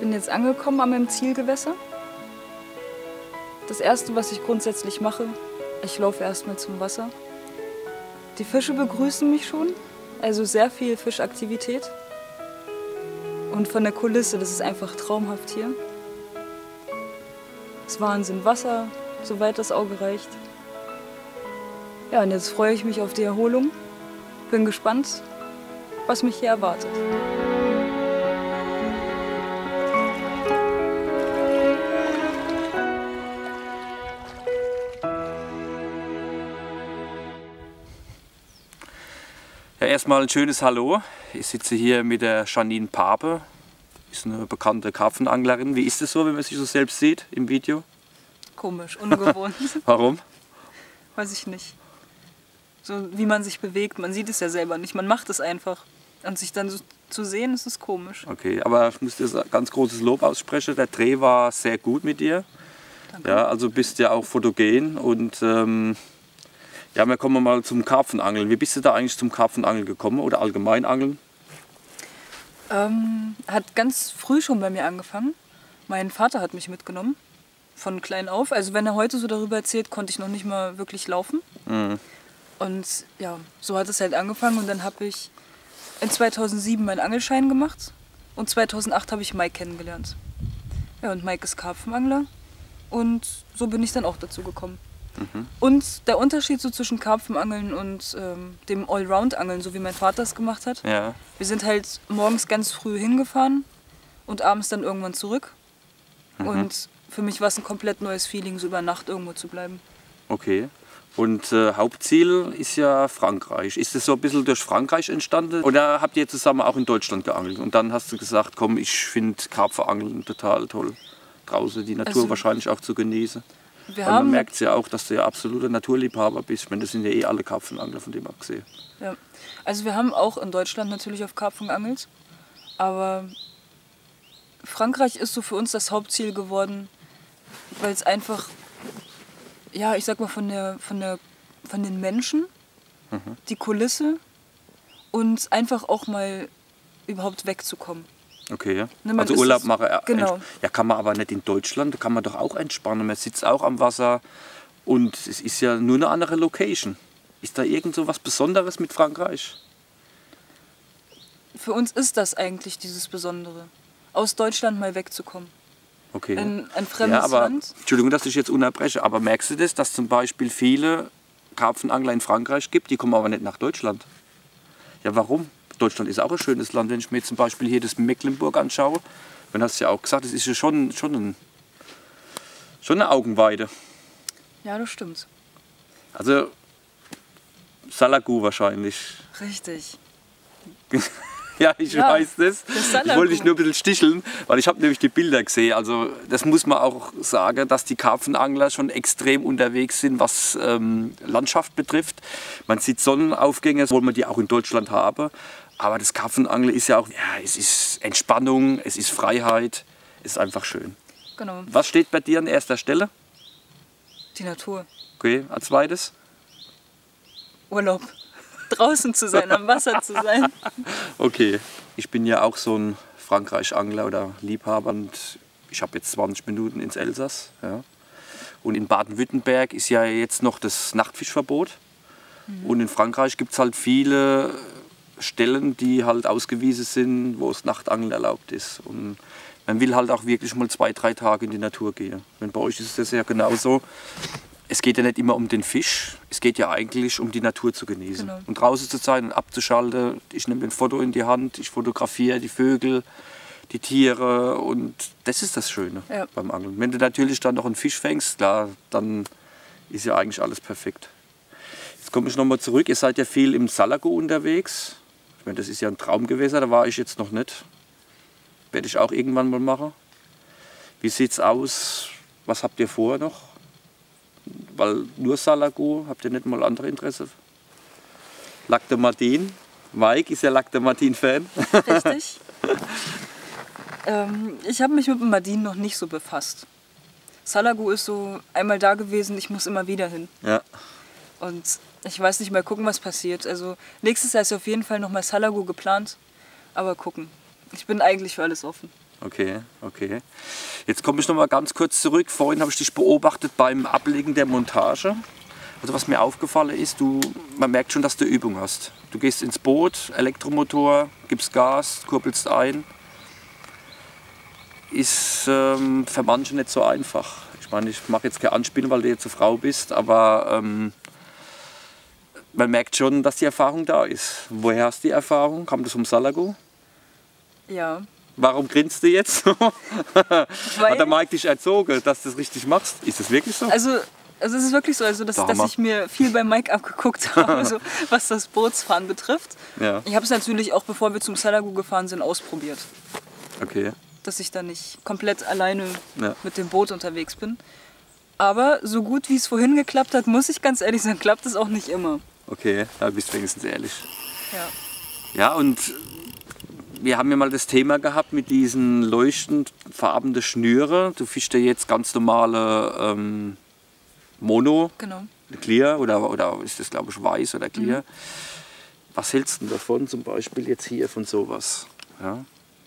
bin jetzt angekommen an meinem Zielgewässer. Das Erste, was ich grundsätzlich mache, ich laufe erstmal zum Wasser. Die Fische begrüßen mich schon, also sehr viel Fischaktivität. Und von der Kulisse, das ist einfach traumhaft hier. Es ist Wahnsinn, Wasser, soweit das Auge reicht. Ja, und jetzt freue ich mich auf die Erholung. Bin gespannt, was mich hier erwartet. Ja, erstmal ein schönes Hallo. Ich sitze hier mit der Janine Pape. Ist eine bekannte Karpfenanglerin. Wie ist es so, wenn man sich so selbst sieht im Video? Komisch, ungewohnt. Warum? Weiß ich nicht. So wie man sich bewegt, man sieht es ja selber nicht, man macht es einfach. Und sich dann so zu sehen, ist es komisch. Okay, aber ich muss dir ganz großes Lob aussprechen. Der Dreh war sehr gut mit dir. Danke. Ja, also bist ja auch fotogen und ja, wir kommen mal zum Karpfenangeln. Wie bist du da eigentlich zum Karpfenangeln gekommen oder allgemein Angeln? Hat ganz früh schon bei mir angefangen. Mein Vater hat mich mitgenommen, von klein auf. Also wenn er heute so darüber erzählt, konnte ich noch nicht mal wirklich laufen. Mhm. Und ja, so hat es halt angefangen. Und dann habe ich in 2007 meinen Angelschein gemacht. Und 2008 habe ich Mike kennengelernt. Ja, und Mike ist Karpfenangler. Und so bin ich dann auch dazu gekommen. Mhm. Und der Unterschied so zwischen Karpfenangeln und dem Allround-Angeln, so wie mein Vater es gemacht hat. Ja. Wir sind halt morgens ganz früh hingefahren und abends dann irgendwann zurück. Mhm. Und für mich war es ein komplett neues Feeling, so über Nacht irgendwo zu bleiben. Okay. Und Hauptziel ist ja Frankreich. Ist es so ein bisschen durch Frankreich entstanden? Oder habt ihr zusammen auch in Deutschland geangelt? Und dann hast du gesagt, komm, ich finde Karpfenangeln total toll. Draußen die Natur Also, wahrscheinlich auch zu genießen. Wir Weil man haben, merkt ja auch, dass du ja absoluter Naturliebhaber bist. Ich meine, das sind ja eh alle Karpfenangler, von dem abgesehen. ja, also wir haben auch in Deutschland natürlich auf Karpfen geangelt. Aber Frankreich ist so für uns das Hauptziel geworden, weil es einfach, ja, ich sag mal, von den Menschen, die Kulisse und einfach auch mal überhaupt wegzukommen. Okay, ja. Ne, man Also ist Urlaub es- machen. genau. Ja, kann man aber nicht in Deutschland. Da kann man doch auch entspannen. Man sitzt auch am Wasser und es ist ja nur eine andere Location. Ist da irgend so was Besonderes mit Frankreich? Für uns ist das eigentlich dieses Besondere, aus Deutschland mal wegzukommen. Okay. In ein fremdes Ja, aber, Land. Entschuldigung, dass ich jetzt unterbreche, aber merkst du das, dass zum Beispiel viele Karpfenangler in Frankreich gibt, die kommen aber nicht nach Deutschland? Ja, warum? Deutschland ist auch ein schönes Land. Wenn ich mir zum Beispiel hier das Mecklenburg anschaue, dann hast du ja auch gesagt, das ist ja schon eine Augenweide. Ja, das stimmt. Also Salagu wahrscheinlich. Richtig. Ja, ich Ja, weiß das. das Ich Salagu. wollte dich nur ein bisschen sticheln, weil ich habe nämlich die Bilder gesehen. Also das muss man auch sagen, dass die Karpfenangler schon extrem unterwegs sind, was Landschaft betrifft. Man sieht Sonnenaufgänge, obwohl man die auch in Deutschland haben. Aber das Karpfenangeln ist ja auch, ja, es ist Entspannung, es ist Freiheit, es ist einfach schön. Genau. Was steht bei dir an erster Stelle? Die Natur. Okay, als zweites? Urlaub. Draußen zu sein, am Wasser zu sein. Okay, ich bin ja auch so ein Frankreich-Angler oder Liebhaber und ich habe jetzt 20 Minuten ins Elsass. Ja. Und in Baden-Württemberg ist ja jetzt noch das Nachtfischverbot. Und in Frankreich gibt es halt viele Stellen, die halt ausgewiesen sind, wo es Nachtangeln erlaubt ist. Und man will halt auch wirklich mal 2, 3 Tage in die Natur gehen. Und bei euch ist das ja genauso. Es geht ja nicht immer um den Fisch, es geht ja eigentlich um die Natur zu genießen. Genau. Und draußen zu sein und abzuschalten. Ich nehme ein Foto in die Hand, ich fotografiere die Vögel, die Tiere und das ist das Schöne Ja. beim Angeln. Wenn du natürlich dann noch einen Fisch fängst, klar, dann ist ja eigentlich alles perfekt. Jetzt komme ich nochmal zurück, ihr seid ja viel im Salago unterwegs. Ich meine, das ist ja ein Traumgewässer, da war ich jetzt noch nicht. Werde ich auch irgendwann mal machen. Wie sieht es aus? Was habt ihr vor noch? Weil nur Salago, habt ihr nicht mal andere Interesse? Lac de Martin. Mike ist ja Lac de Martin-Fan. Richtig. Ich habe mich mit dem Mardin noch nicht so befasst. Salagu ist so einmal da gewesen, ich muss immer wieder hin. Ja. Und ich weiß nicht, mal gucken, was passiert. Also nächstes Jahr ist auf jeden Fall nochmal Salagu geplant, aber gucken. Ich bin eigentlich für alles offen. Okay, okay. Jetzt komme ich noch mal ganz kurz zurück. Vorhin habe ich dich beobachtet beim Ablegen der Montage. Also was mir aufgefallen ist, man merkt schon, dass du Übung hast. Du gehst ins Boot, Elektromotor, gibst Gas, kurbelst ein. Ist für manche nicht so einfach. Ich meine, ich mache jetzt keine Anspielung, weil du jetzt eine Frau bist, aber man merkt schon, dass die Erfahrung da ist. Woher hast du die Erfahrung? Kam das vom Salago? Ja. Warum grinst du jetzt? Hat Weil, der Mike dich erzogen, dass du das richtig machst? Ist das wirklich so? also es ist wirklich so, also dass ich mir viel bei Mike abgeguckt habe, so, was das Bootsfahren betrifft. Ja. Ich habe es natürlich auch, bevor wir zum Salago gefahren sind, ausprobiert. Okay. Dass ich da nicht komplett alleine Ja. mit dem Boot unterwegs bin. Aber so gut wie es vorhin geklappt hat, muss ich ganz ehrlich sagen, klappt es auch nicht immer. Okay, da bist du wenigstens ehrlich. Ja. Ja, und wir haben ja mal das Thema gehabt mit diesen leuchtend farbenen Schnüre. Du fischst ja jetzt ganz normale Mono, Genau. Clear oder ist das, glaube ich, weiß oder Clear. Was hältst du denn davon, zum Beispiel jetzt hier von sowas? Ja?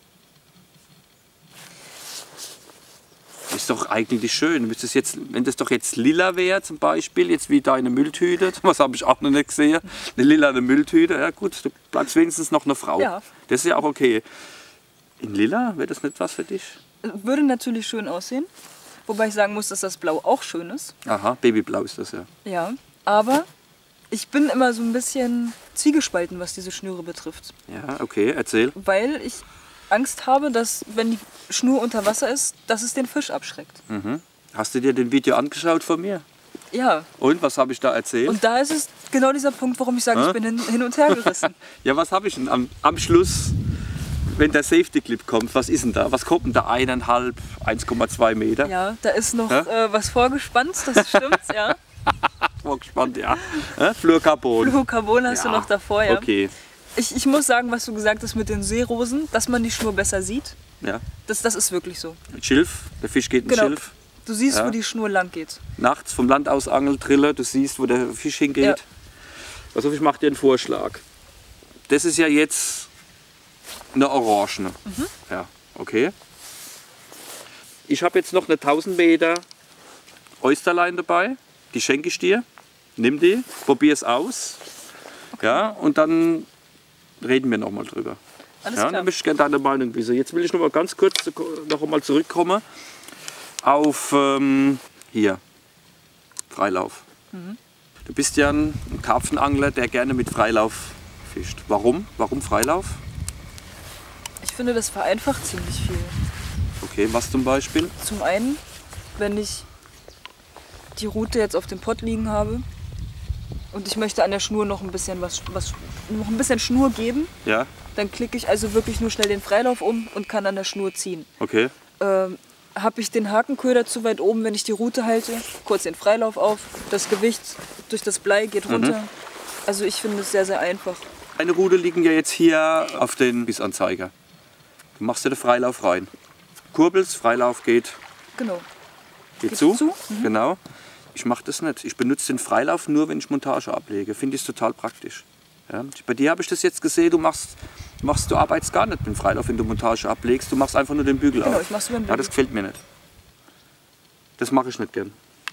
Ist doch eigentlich schön. Wenn das doch jetzt lila wäre, zum Beispiel, jetzt wie deine Mülltüte, was habe ich auch noch nicht gesehen, eine lila Mülltüte, ja gut, du bleibst wenigstens noch eine Frau. Ja. Das ist ja auch okay. In lila, wäre das nicht was für dich? Würde natürlich schön aussehen. Wobei ich sagen muss, dass das Blau auch schön ist. Aha, Babyblau ist das ja. Ja. Aber ich bin immer so ein bisschen zwiegespalten, was diese Schnüre betrifft. Ja, okay, erzähl. Weil ich Angst habe, dass, wenn die Schnur unter Wasser ist, dass es den Fisch abschreckt. Hast du dir den Video angeschaut von mir? Ja. Und was habe ich da erzählt? Und da ist es genau dieser Punkt, warum ich sage, ich bin hin und her gerissen. Ja, was habe ich denn am Schluss, wenn der Safety Clip kommt, was ist denn da? Was kommt denn da? 1,5, 1,2 Meter? Ja, da ist noch was vorgespannt, das stimmt, ja. Vorgespannt, ja. Fluorcarbon. Fluorocarbon hast du noch davor, ja. Okay. Ich muss sagen, was du gesagt hast mit den Seerosen, dass man die Schnur besser sieht, Ja. das ist wirklich so. Mit Schilf, der Fisch geht in Genau. Schilf. Du siehst, Ja. wo die Schnur lang geht. Nachts vom Land aus Angeltrille, du siehst, wo der Fisch hingeht. Ja. Also ich mache dir einen Vorschlag. Das ist ja jetzt eine Orangene. Ja, okay. Ich habe jetzt noch eine 1000 Meter Oysterlein dabei. Die schenke ich dir. Nimm die, probier es aus. Ja, und dann reden wir noch mal drüber. Alles Ja, klar. dann möchte ich gerne deine Meinung wissen. Jetzt will ich noch mal ganz kurz noch mal zurückkommen auf hier, Freilauf. Du bist ja ein Karpfenangler, der gerne mit Freilauf fischt. Warum? Warum Freilauf? Ich finde, das vereinfacht ziemlich viel. Okay, was zum Beispiel? Zum einen, wenn ich die Rute jetzt auf dem Pott liegen habe und ich möchte an der Schnur noch ein bisschen noch ein bisschen Schnur geben, Ja, dann klicke ich also wirklich nur schnell den Freilauf um und kann an der Schnur ziehen. okay. Habe ich den Hakenköder zu weit oben, wenn ich die Rute halte, kurz den Freilauf auf, das Gewicht durch das Blei geht runter. Also ich finde es sehr, sehr einfach. Eine Rute liegen ja jetzt hier auf den Bissanzeiger. Du machst dir den Freilauf rein. Kurbelst, Freilauf geht Genau. Geht Geht zu? zu? Genau. Ich mache das nicht. Ich benutze den Freilauf nur, wenn ich Montage ablege. Finde ich total praktisch. Ja? Bei dir habe ich das jetzt gesehen, du arbeitest gar nicht mit dem Freilauf, wenn du Montage ablegst. Du machst einfach nur den Bügel Genau, auf. ich mach's über den Ja, Bügel. das gefällt mir nicht. Das mache ich nicht gern.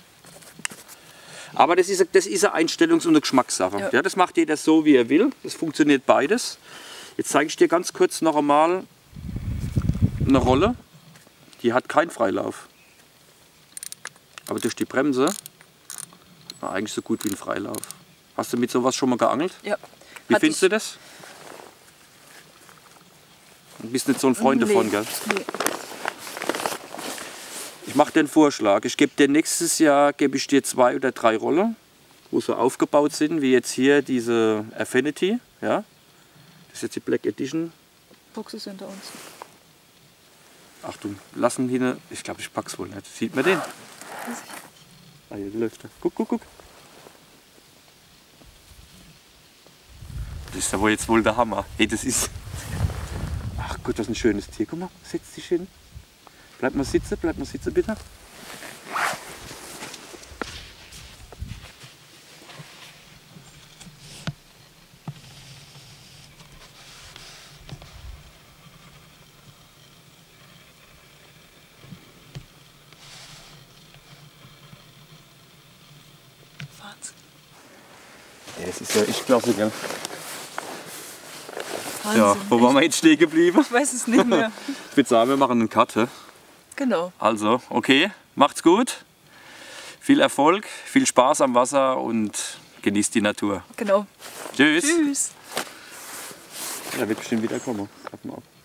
Aber das ist eine Einstellungs- und eine Geschmackssache. Ja. Ja, das macht jeder so, wie er will. Das funktioniert beides. Jetzt zeige ich dir ganz kurz noch einmal eine Rolle. Die hat keinen Freilauf. Aber durch die Bremse war eigentlich so gut wie ein Freilauf. Hast du mit sowas schon mal geangelt? Ja. Wie Hatte findest du das? Du bist nicht so ein Freund davon, gell? Nee. Ich mache dir einen Vorschlag. Ich gebe dir nächstes Jahr 2 oder 3 Rollen, wo so aufgebaut sind, wie jetzt hier diese Affinity. Ja? Das ist jetzt die Black Edition. Box ist hinter uns. Achtung, lassen hier eine. Ich glaube, ich pack's wohl nicht. Sieht man den? Ah, hier läuft er. Guck, guck, guck. Das ist ja wohl jetzt wohl der Hammer. Hey, das ist. Ach Gott, das ist ein schönes Tier. Guck mal, setz dich hin. Bleib mal sitzen, bitte. Ja, es ist ja echt klasse, gell? Wahnsinn. Ja, wo waren wir jetzt stehen geblieben? Ich weiß es nicht mehr. Ich würde sagen, wir machen einen Cut. He? Genau. Also, okay, macht's gut. Viel Erfolg, viel Spaß am Wasser und genießt die Natur. Genau. Tschüss. Tschüss. Er wird bestimmt wieder kommen. Warten wir ab.